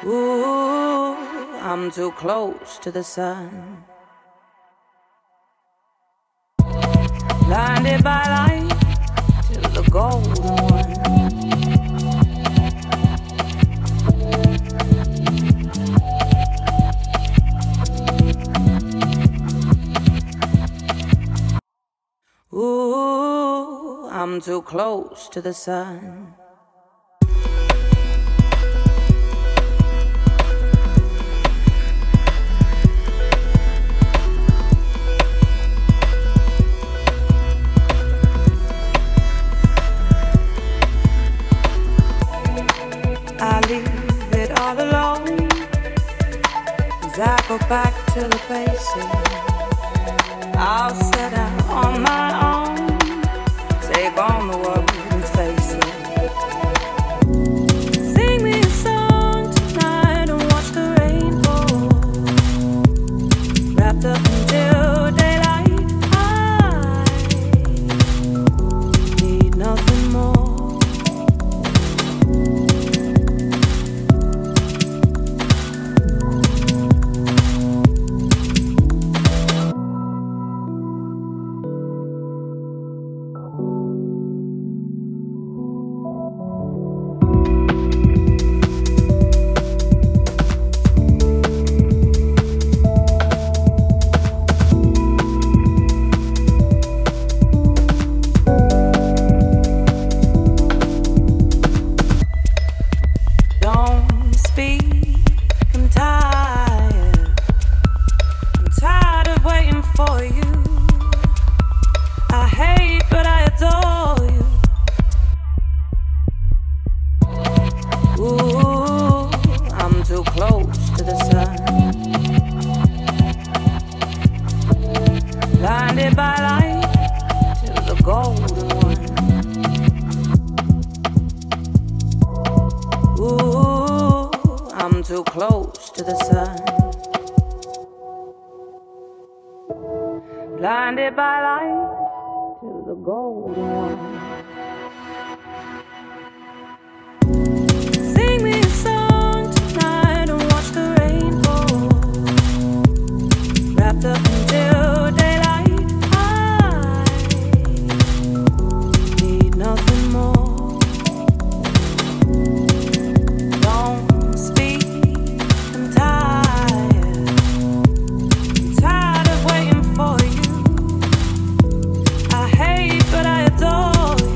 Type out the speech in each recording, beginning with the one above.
Ooh, I'm too close to the sun. Blinded by light to the golden one. Ooh, I'm too close to the sun. I leave it all alone as I go back to the basics. I'll set out on my own, take on the world and face it. Sing me a song tonight and watch the rainbow, wrapped up until daylight. I need nothing more. Too close to the sun. Blinded by light to the golden one. Ooh, I'm too close to the sun. Blinded by light to the golden one. Wrapped up until daylight. I need nothing more. Don't speak, I'm tired. I'm tired of waiting for you. I hate, but I adore you.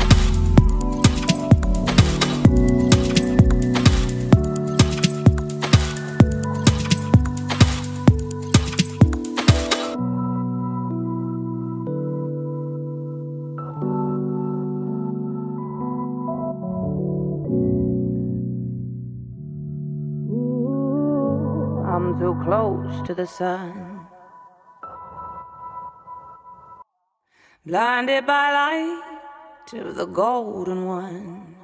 I'm too close to the sun. Blinded by light to the golden one.